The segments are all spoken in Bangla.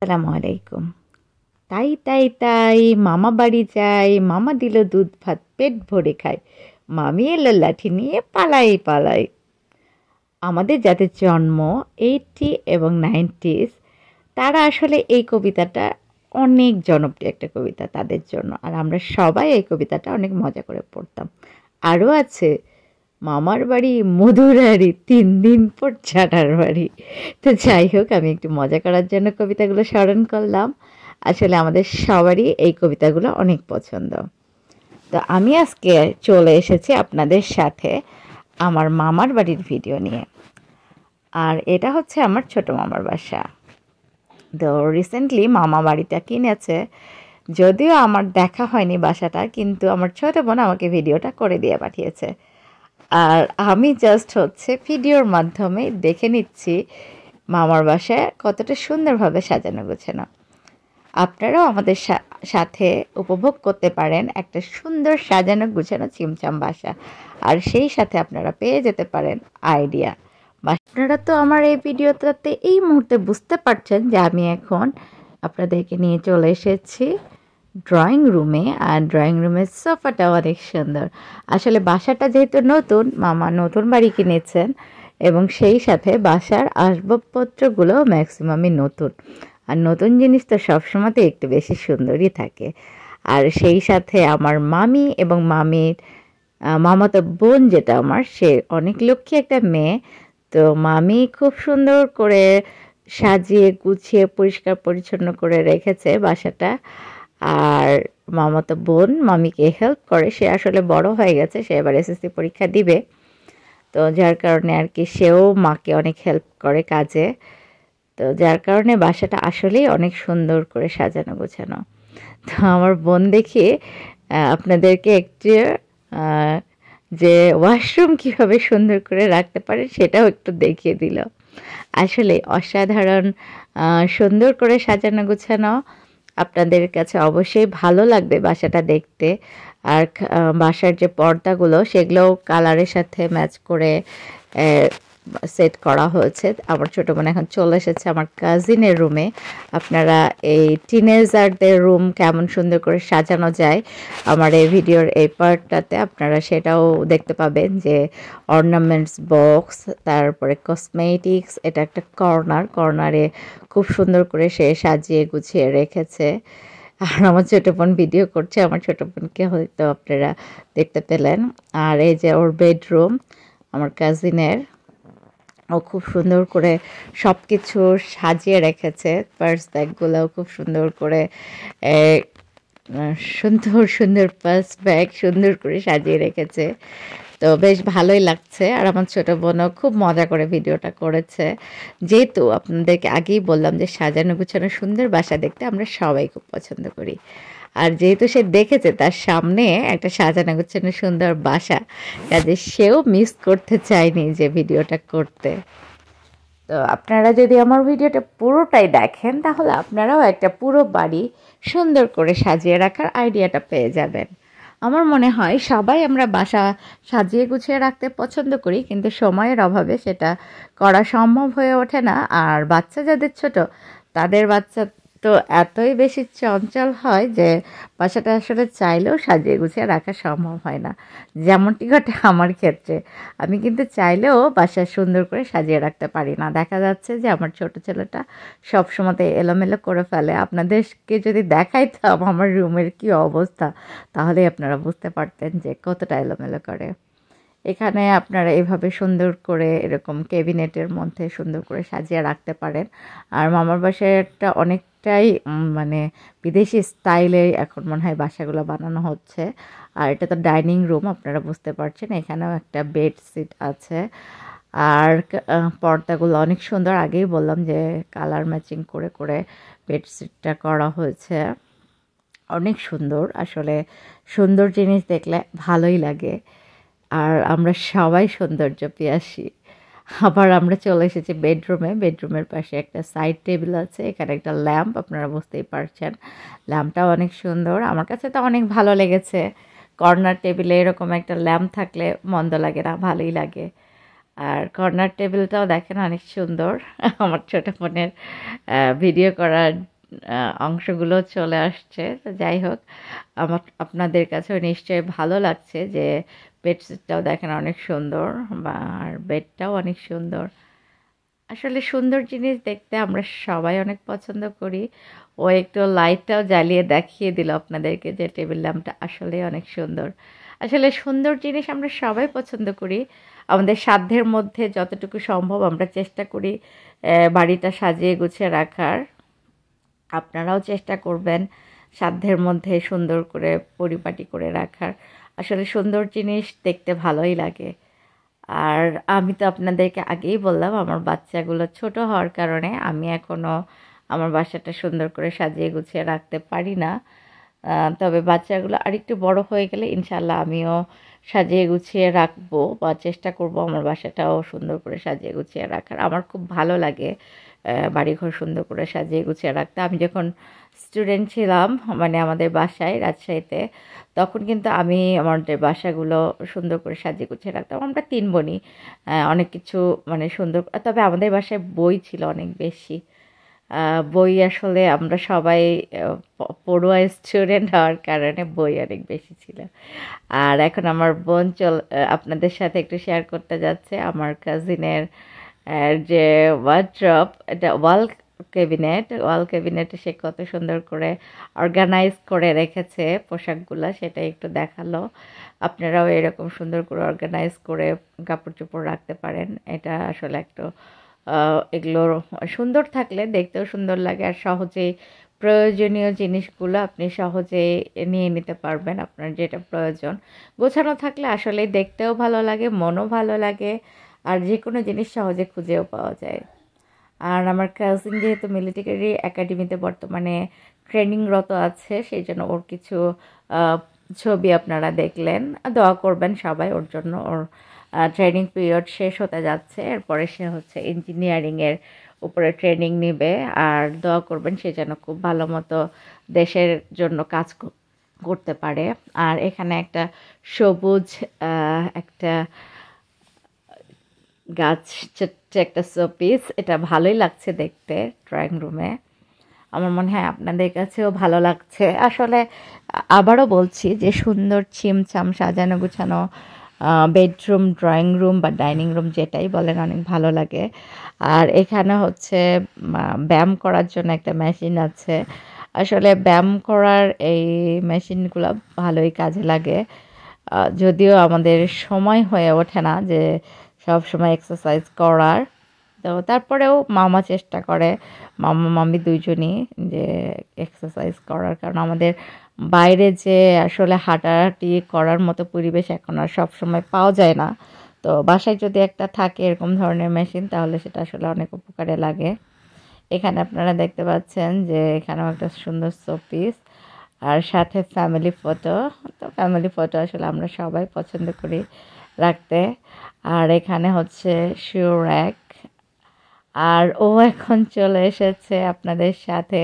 আসসালামু আলাইকুম। তাই তাই তাই মামা বাড়ি যাই, মামা দিল দুধ ভাত পেট ভরে খাই, মামি এলো লাঠি নিয়ে পালাই পালাই। আমাদের যাদের জন্ম 80 এবং 90s তারা আসলে এই কবিতাটা অনেক জনপ্রিয় একটা কবিতা তাদের জন্য, আর আমরা সবাই এই কবিতাটা অনেক মজা করে পড়তাম। আরও আছে মামার বাড়ি মধুরারি 3 দিন পর ছাড়ার বাড়ি। তো যাই হোক, আমি একটু মজা করার জন্য কবিতাগুলো স্মরণ করলাম। আসলে আমাদের সবারই এই কবিতাগুলো অনেক পছন্দ। তো আমি আজকে চলে এসেছি আপনাদের সাথে আমার মামার বাড়ির ভিডিও নিয়ে। আর এটা হচ্ছে আমার ছোট মামার বাসা। তো রিসেন্টলি মামা বাড়িটা কিনেছে, যদিও আমার দেখা হয়নি বাসাটা, কিন্তু আমার ছোট বোন আমাকে ভিডিওটা করে দিয়ে পাঠিয়েছে। আর আমি জাস্ট ভিডিওর মাধ্যমে দেখে নিচ্ছি মামার বাসায় কতটা সুন্দরভাবে সাজানো গোছানো। আপনারাও আমাদের সাথে উপভোগ করতে পারেন একটা সুন্দর সাজানো গুছানো চিমচাম বাসা, আর সেই সাথে আপনারা পেয়ে যেতে পারেন আইডিয়া। আপনারা তো আমার এই ভিডিওটাতে এই মুহূর্তে বুঝতে পারছেন যে আমি এখন আপনাদেরকে নিয়ে চলে এসেছি ড্রয়িং রুমে। আর ড্রয়িং রুমের সোফাটা অনেক সুন্দর। আসলে বাসাটা যেহেতু নতুন, মামা নতুন বাড়ি কিনেছেন এবং সেই সাথে বাসার আসবাবপত্রগুলো ম্যাক্সিমামই নতুন, আর নতুন জিনিস তো সবসময়তে একটু বেশি সুন্দরই থাকে। আর সেই সাথে আমার মামি এবং মামির মামাতো বোন যেটা আমার, সে অনেক লক্ষ্মী একটা মেয়ে। তো মামি খুব সুন্দর করে সাজিয়ে গুছিয়ে পরিষ্কার পরিচ্ছন্ন করে রেখেছে বাসাটা। আর মামাতো বোন মামিকে হেল্প করে, সে আসলে বড় হয়ে গেছে, সে এবার এসএসসি পরীক্ষা দিবে। তো যার কারণে আর কি সেও মাকে অনেক হেল্প করে কাজে। তো যার কারণে বাসাটা আসলেই অনেক সুন্দর করে সাজানো গোছানো। তো আমার বোন দেখি আপনাদেরকে একটু যে ওয়াশরুম কীভাবে সুন্দর করে রাখতে পারে সেটাও একটু দেখিয়ে দিল। আসলে অসাধারণ সুন্দর করে সাজানো গোছানো। আপনাদের কাছে অবশ্যই ভালো লাগবে বাসাটা দেখতে। আর বাসার যে পর্দাগুলো সেগুলোও কালারের সাথে ম্যাচ করে সেট করা হয়েছে। আমার ছোটো বোন এখন চলে এসেছে আমার কাজিনের রুমে। আপনারা এই টিনেজারদের রুম কেমন সুন্দর করে সাজানো যায় আমার এই ভিডিওর এই পার্টটাতে আপনারা সেটাও দেখতে পাবেন, যে অর্নামেন্টস বক্স, তারপরে কসমেটিক্স, এটা একটা কর্নারে খুব সুন্দর করে সে সাজিয়ে গুছিয়ে রেখেছে। আর আমার ছোটো বোন ভিডিও করছে, আমার ছোটো বোনকে হয়তো আপনারা দেখতে পেলেন। আর এই যে ওর বেডরুম আমার কাজিনের, ও খুব সুন্দর করে সব কিছু সাজিয়ে রেখেছে। পার্স ব্যাগগুলোও খুব সুন্দর করে সুন্দর পার্স ব্যাগ সুন্দর করে সাজিয়ে রেখেছে। তো বেশ ভালোই লাগছে। আর আমার ছোটো বোনও খুব মজা করে ভিডিওটা করেছে। যেহেতু আপনাদেরকে আগেই বললাম যে সাজানো গুছানো সুন্দর বাসা দেখতে আমরা সবাই খুব পছন্দ করি, আর যেহেতু সে দেখেছে তার সামনে একটা সাজানো গুছানো সুন্দর বাসা, কাজে সেও মিস করতে চায়নি যে ভিডিওটা করতে। তো আপনারা যদি আমার ভিডিওটা পুরোটাই দেখেন তাহলে আপনারাও একটা পুরো বাড়ি সুন্দর করে সাজিয়ে রাখার আইডিয়াটা পেয়ে যাবেন। আমার মনে হয় সবাই আমরা বাসা সাজিয়ে গুছিয়ে রাখতে পছন্দ করি, কিন্তু সময়ের অভাবে সেটা করা সম্ভব হয়ে ওঠে না। আর বাচ্চা যাদের ছোট, তাদের বাচ্চা তো এতই বেশি চঞ্চল হয় যে বাসাটা আসলে চাইলেও সাজিয়ে গুছিয়ে রাখা সম্ভব হয় না। যেমনটি ঘটে আমার ক্ষেত্রে, আমি কিন্তু চাইলেও বাসা সুন্দর করে সাজিয়ে রাখতে পারি না। দেখা যাচ্ছে যে আমার ছোট ছেলেটা সবসময়তে এলোমেলো করে ফেলে। আপনাদেরকে যদি দেখাইতাম আমার রুমের কি অবস্থা, তাহলে আপনারা বুঝতে পারতেন যে কতটা এলোমেলো করে। এখানে আপনারা এভাবে সুন্দর করে এরকম ক্যাবিনেটের মধ্যে সুন্দর করে সাজিয়ে রাখতে পারেন। আর মামার বাসাটা অনেকটাই মানে বিদেশি স্টাইলে এখন মনে হয় বাসাগুলো বানানো হচ্ছে। আর এটা তো ডাইনিং রুম, আপনারা বুঝতে পারছেন। এখানেও একটা বেড সিট আছে, আর পর্দাগুলো অনেক সুন্দর। আগেই বললাম যে কালার ম্যাচিং করে করে বেডশিটটা করা হয়েছে, অনেক সুন্দর। আসলে সুন্দর জিনিস দেখলে ভালোই লাগে, আর আমরা সবাই সৌন্দর্য পিয়াসী। আবার আমরা চলে এসেছি বেডরুমে। বেডরুমের পাশে একটা সাইড টেবিল আছে, এখানে একটা ল্যাম্প, আপনারা বুঝতেই পারছেন ল্যাম্পটাও অনেক সুন্দর। আমার কাছে তো অনেক ভালো লেগেছে। কর্নার টেবিলে এরকম একটা ল্যাম্প থাকলে মন্দ লাগে না, ভালোই লাগে। আর কর্নার টেবিলটাও দেখেন অনেক সুন্দর। আমার ছোটো বোনের ভিডিও করার অংশগুলো চলে আসছে। তো যাই হোক, আপনাদের কাছেও নিশ্চয়ই ভালো লাগছে যে বেডশিটটাও দেখেন অনেক সুন্দর, আর বেডটাও অনেক সুন্দর। আসলে সুন্দর জিনিস দেখতে আমরা সবাই অনেক পছন্দ করি। ও একটু লাইটটাও জ্বালিয়ে দেখিয়ে দিল আপনাদেরকে যে টেবিল ল্যাম্পটা আসলে অনেক সুন্দর। আসলে সুন্দর জিনিস আমরা সবাই পছন্দ করি। আমাদের সাধ্যের মধ্যে যতটুকু সম্ভব আমরা চেষ্টা করি বাড়িটা সাজিয়ে গুছিয়ে রাখার। আপনারাও চেষ্টা করবেন সাধ্যের মধ্যে সুন্দর করে পরিপাটি করে রাখার। আসলে সুন্দর জিনিস দেখতে ভালোই লাগে। আর আমি তো আপনাদেরকে আগেই বললাম আমার বাচ্চাগুলো ছোট হওয়ার কারণে আমি এখনও আমার বাসাটা সুন্দর করে সাজিয়ে গুছিয়ে রাখতে পারি না। তবে বাচ্চাগুলো আরেকটু বড় হয়ে গেলে ইনশাল্লাহ আমিও সাজিয়ে গুছিয়ে রাখবো বা চেষ্টা করব আমার বাসাটাও সুন্দর করে সাজিয়ে গুছিয়ে রাখার। আমার খুব ভালো লাগে বাড়িঘর সুন্দর করে সাজিয়ে গুছিয়ে রাখতে। আমি যখন স্টুডেন্ট ছিলাম মানে আমাদের বাসায় রাজশাহীতে, তখন কিন্তু আমি আমাদের বাসাগুলো সুন্দর করে সাজিয়ে গুছিয়ে রাখতাম। আমরা 3 বোনই অনেক কিছু মানে সুন্দর, তবে আমাদের বাসায় বই ছিল অনেক বেশি। বই আসলে আমরা সবাই পড়ুয়া স্টুডেন্ট হওয়ার কারণে বই অনেক বেশি ছিল। আর এখন আমার বোন আপনাদের সাথে একটু শেয়ার করতে যাচ্ছে আমার কাজিনের যে ওয়ার্ড্রপ, এটা ওয়াল ক্যাবিনেটে সে কত সুন্দর করে অর্গানাইজ করে রেখেছে পোশাকগুলো, সেটা একটু দেখালো। আপনারাও এরকম সুন্দর করে অর্গানাইজ করে কাপড় চোপড় রাখতে পারেন। এটা আসলে একটু এগুলো সুন্দর থাকলে দেখতেও সুন্দর লাগে, আর সহজেই প্রয়োজনীয় জিনিসগুলো আপনি সহজেই নিয়ে নিতে পারবেন। আপনার যেটা প্রয়োজন গোছানো থাকলে আসলে দেখতেও ভালো লাগে, মনও ভালো লাগে, আর যে কোনো জিনিস সহজে খুঁজেও পাওয়া যায়। আর আমার কাজিন যেহেতু মিলিটারি একাডেমিতে বর্তমানে ট্রেনিংরত আছে, সেই জন্য ওর কিছু ছবি আপনারা দেখলেন। দোয়া করবেন সবাই ওর জন্য। ওর ট্রেনিং পিরিয়ড শেষ হতে যাচ্ছে, এরপরে সে হচ্ছে ইঞ্জিনিয়ারিংয়ের উপরে ট্রেনিং নেবে। আর দোয়া করবেন সে যেন খুব ভালো মতো দেশের জন্য কাজ করতে পারে। আর এখানে একটা সবুজ একটা গাছ, ছোট্ট একটা শোপিস, এটা ভালোই লাগছে দেখতে ড্রয়িং রুমে। আমার মনে হয় আপনাদের কাছেও ভালো লাগছে। আসলে আবারও বলছি যে সুন্দর ছিমছাম সাজানো গুছানো বেডরুম, ড্রয়িং রুম বা ডাইনিং রুম যেটাই বলেন অনেক ভালো লাগে। আর এখানে হচ্ছে ব্যায়াম করার জন্য একটা মেশিন আছে। আসলে ব্যায়াম করার এই মেশিনগুলো ভালোই কাজে লাগে, যদিও আমাদের সময় হয়ে ওঠে না যে সব সময় এক্সারসাইজ করার। তো তারপরেও মামা চেষ্টা করে, মামা মামি দুইজনই যে এক্সারসাইজ করার, কারণ আমাদের বাইরে যে আসলে হাঁটাহাঁটি করার মতো পরিবেশ এখন আর সব সময় পাওয়া যায় না। তো বাসায় যদি একটা থাকে এরকম ধরনের মেশিন তাহলে সেটা আসলে অনেক উপকারে লাগে। এখানে আপনারা দেখতে পাচ্ছেন যে এখানেও একটা সুন্দর শোপিস, আর সাথে ফ্যামিলি ফটো। তো ফ্যামিলি ফটো আসলে আমরা সবাই পছন্দ করি রাখতে। আর এখানে হচ্ছে শু র্যাক। আর ও এখন চলে এসেছে আপনাদের সাথে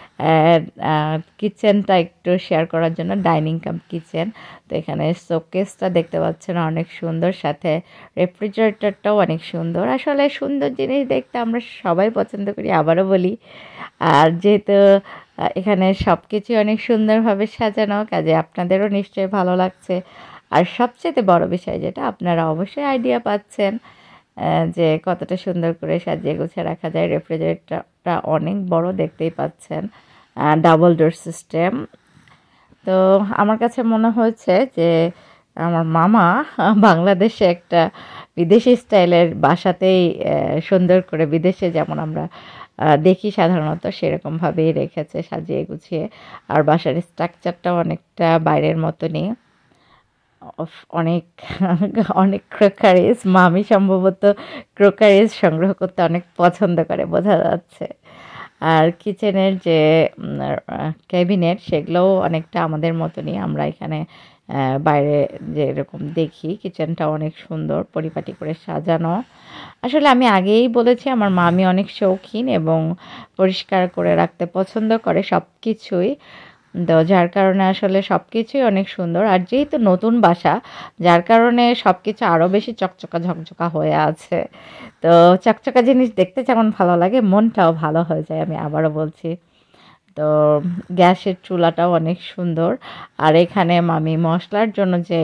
কিচেনটা একটু শেয়ার করার জন্য, ডাইনিং কাম কিচেন। তো এখানে শোকেসটা দেখতে পাচ্ছেন অনেক সুন্দর, সাথে রেফ্রিজারেটরটাও অনেক সুন্দর। আসলে সুন্দর জিনিস দেখতে আমরা সবাই পছন্দ করি, আবারও বলি। আর যেহেতু এখানে সব কিছু অনেক সুন্দরভাবে সাজানো, কাজে আপনাদেরও নিশ্চয়ই ভালো লাগছে। আর সবচেয়ে বড় বিষয় যেটা, আপনারা অবশ্যই আইডিয়া পাচ্ছেন যে কতটা সুন্দর করে সাজিয়ে গুছিয়ে রাখা যায়। রেফ্রিজারেটরটা অনেক বড়, দেখতেই পাচ্ছেন, ডাবল ডোর সিস্টেম। তো আমার কাছে মনে হয়েছে যে আমার মামা বাংলাদেশে একটা বিদেশি স্টাইলের বাসাতেই সুন্দর করে, বিদেশে যেমন আমরা দেখি সাধারণত সেরকমভাবেই রেখেছে সাজিয়ে গুছিয়ে। আর বাসার স্ট্রাকচারটাও অনেকটা বাইরের মতনই, অনেক অনেক ক্রোকারিজ। মামি সম্ভবত ক্রোকারিজ সংগ্রহ করতে অনেক পছন্দ করে, বোঝা যাচ্ছে। আর কিচেনের যে ক্যাবিনেট সেগুলোও অনেকটা আমাদের মতনই, আমরা এখানে বাইরে যে এরকম দেখি। কিচেনটা অনেক সুন্দর পরিপাটি করে সাজানো। আসলে আমি আগেই বলেছি আমার মামি অনেক শৌখিন এবং পরিষ্কার করে রাখতে পছন্দ করে সব কিছুই। তো যার কারণে আসলে সব কিছুই অনেক সুন্দর। আর যেহেতু নতুন বাসা, যার কারণে সব কিছু আরও বেশি চকচকা ঝকঝকা হয়ে আছে। তো চকচকা জিনিস দেখতে যেমন ভালো লাগে, মনটাও ভালো হয়ে যায়, আমি আবারও বলছি। তো গ্যাসের চুলাটাও অনেক সুন্দর। আর এখানে মামি মশলার জন্য যে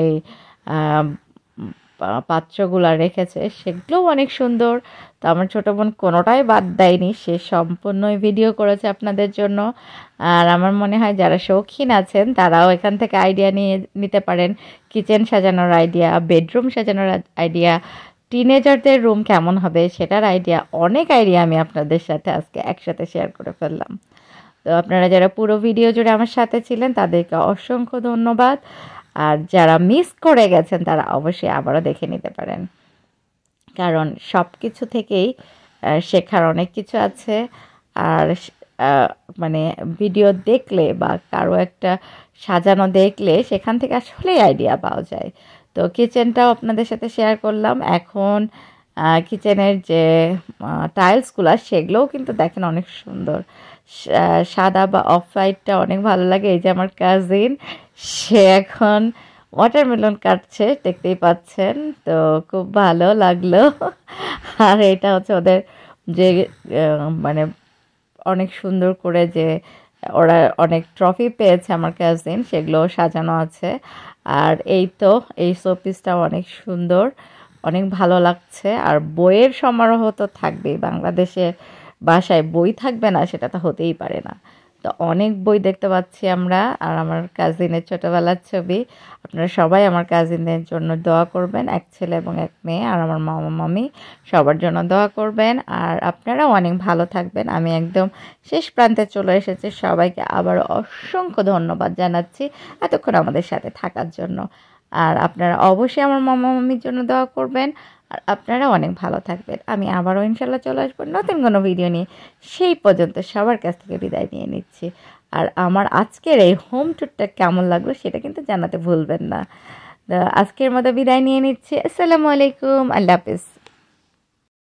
পাত্রগুলা রেখেছে সেগুলোও অনেক সুন্দর। তো আমার ছোটো বোন কোনোটাই বাদ দেয়নি, সে সম্পূর্ণই ভিডিও করেছে আপনাদের জন্য। আর আমার মনে হয় যারা শৌখিন আছেন তারাও এখান থেকে আইডিয়া নিতে পারেন, কিচেন সাজানোর আইডিয়া, বেডরুম সাজানোর আইডিয়া, টিনেজারদের রুম কেমন হবে সেটার আইডিয়া, অনেক আইডিয়া আমি আপনাদের সাথে আজকে একসাথে শেয়ার করে ফেললাম। তো আপনারা যারা পুরো ভিডিও জুড়ে আমার সাথে ছিলেন তাদেরকে অসংখ্য ধন্যবাদ। আর যারা মিস করে গেছেন তারা অবশ্যই আবারও দেখে নিতে পারেন, কারণ সব কিছু থেকেই শেখার অনেক কিছু আছে। আর মানে ভিডিও দেখলে বা কারো একটা সাজানো দেখলে সেখান থেকে আসলেই আইডিয়া পাওয়া যায়। তো কিচেনটাও আপনাদের সাথে শেয়ার করলাম। এখন কিচেনের যে টাইলসগুলো সেগুলোও কিন্তু দেখেন অনেক সুন্দর, সাদা বা অফ হোয়াইটটা অনেক ভালো লাগে। এই যে আমার কাজিন, সে এখন ওয়াটারমেলন কাটছে, দেখতেই পাচ্ছেন, তো খুব ভালো লাগলো। আর এটা হচ্ছে ওদের যে মানে অনেক সুন্দর করে যে ওরা অনেক ট্রফি পেয়েছে আমার কাজিন, সেগুলো সাজানো আছে। আর এই তো এই শোপিসটাও অনেক সুন্দর, অনেক ভালো লাগছে। আর বইয়ের সমারোহ তো থাকবেই, বাংলাদেশের বাসায় বই থাকবে না সেটা তো হতেই পারে না। তো অনেক বই দেখতে পাচ্ছি আমরা। আর আমার কাজিনের ছোটোবেলার ছবি। আপনারা সবাই আমার কাজিনের জন্য দোয়া করবেন, এক ছেলে এবং এক মেয়ে। আর আমার মামা মামি সবার জন্য দোয়া করবেন। আর আপনারাও অনেক ভালো থাকবেন। আমি একদম শেষ প্রান্তে চলে এসেছি, সবাইকে আবার অসংখ্য ধন্যবাদ জানাচ্ছি এতক্ষণ আমাদের সাথে থাকার জন্য। আর আপনারা অবশ্যই আমার মামা মামির জন্য দোয়া করবেন। আর আপনারা অনেক ভালো থাকবেন। আমি আবারও ইনশাল্লাহ চলে আসবো নতুন কোনো ভিডিও নিয়ে। সেই পর্যন্ত সবার কাছ থেকে বিদায় নিয়ে নিচ্ছি। আর আমার আজকের এই হোম ট্যুরটা কেমন লাগলো সেটা কিন্তু জানাতে ভুলবেন না। আজকের মতো বিদায় নিয়ে নিচ্ছি। আসসালামু আলাইকুম, আল্লাহ হাফিজ।